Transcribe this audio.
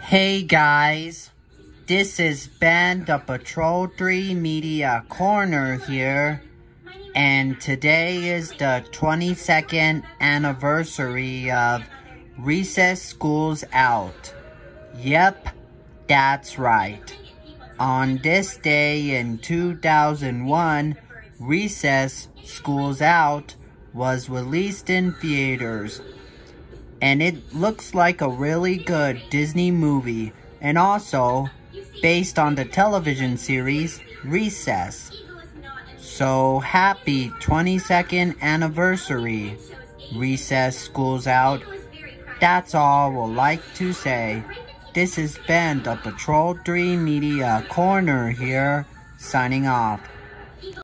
Hey guys, this is Ben the Patrol 3 Media Corner here, and today is the 22nd anniversary of Recess School's Out. Yep, that's right. On this day in 2001, Recess School's Out was released in theaters. And it looks like a really good Disney movie, and also based on the television series Recess. So happy 22nd anniversary, Recess School's Out. That's all I would like to say. This is Ben the Patrol 3 Media Corner here, signing off.